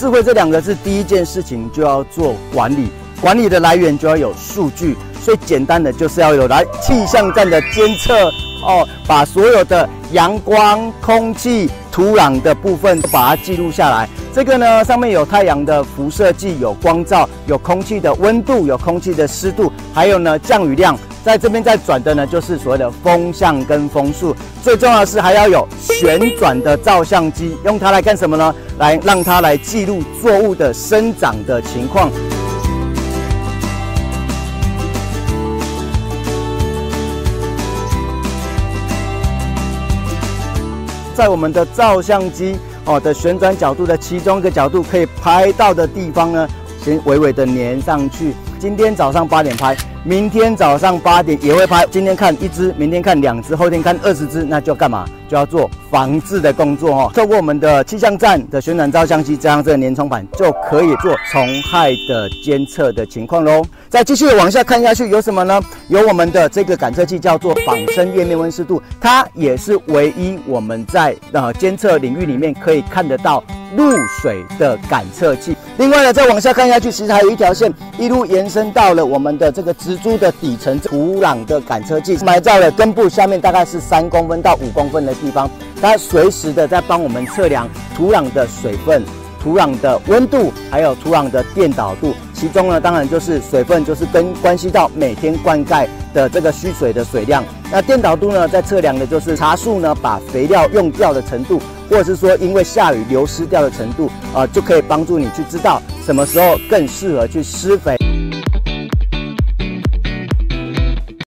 智慧这2个字，第一件事情就要做管理，管理的来源就要有数据。最简单的就是要有气象站的监测哦，把所有的阳光、空气、土壤的部分把它记录下来。这个呢，上面有太阳的辐射剂，有光照，有空气的温度，有空气的湿度，还有呢降雨量。在这边在转的呢，就是所谓的风向跟风速。最重要的是还要有旋转的照相机，用它来干什么呢？来让它来记录作物的生长的情况。在我们的照相机的旋转角度的其中一个角度可以拍到的地方呢，先微微的粘上去。今天早上8点拍，明天早上8点也会拍。今天看1只，明天看2只，后天看20只，那就干嘛？就要做防治的工作哦。透过我们的气象站的旋转照相机加上这个粘虫板，就可以做虫害的监测的情况喽。再继续往下看下去，有什么呢？有我们的这个感测器叫做仿生叶面温湿度，它也是唯一我们在监测领域里面可以看得到露水的感测器。另外呢，再往下看下去，其实还有一条线一路延伸到了我们的这个植株的底层土壤的感测器，埋在了根部下面大概是3公分到5公分的地方，它随时的在帮我们测量土壤的水分、土壤的温度，还有土壤的电导度。其中呢，当然就是水分，就是关系到每天灌溉的这个需水的水量。那电导度呢，在测量的就是茶树呢把肥料用掉的程度，或者是说因为下雨流失掉的程度，就可以帮助你去知道什么时候更适合去施肥。